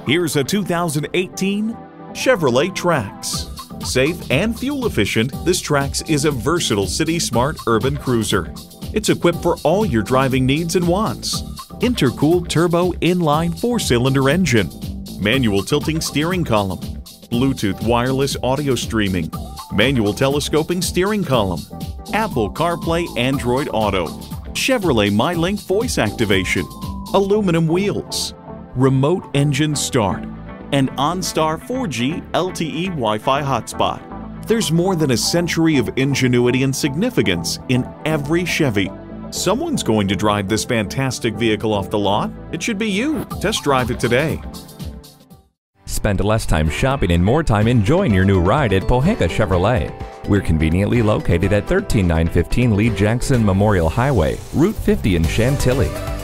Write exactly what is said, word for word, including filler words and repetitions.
Here's a two thousand eighteen Chevrolet Trax. Safe and fuel efficient, this Trax is a versatile city-smart urban cruiser. It's equipped for all your driving needs and wants. Intercooled turbo inline four-cylinder engine, manual tilting steering column, Bluetooth wireless audio streaming, manual telescoping steering column, Apple CarPlay Android Auto, Chevrolet MyLink voice activation, aluminum wheels, remote engine start, and OnStar four G L T E Wi-Fi hotspot. There's more than a century of ingenuity and significance in every Chevy. Someone's going to drive this fantastic vehicle off the lot. It should be you. Test drive it today. Spend less time shopping and more time enjoying your new ride at Pohanka Chevrolet. We're conveniently located at one three nine one five Lee Jackson Memorial Highway, Route fifty in Chantilly.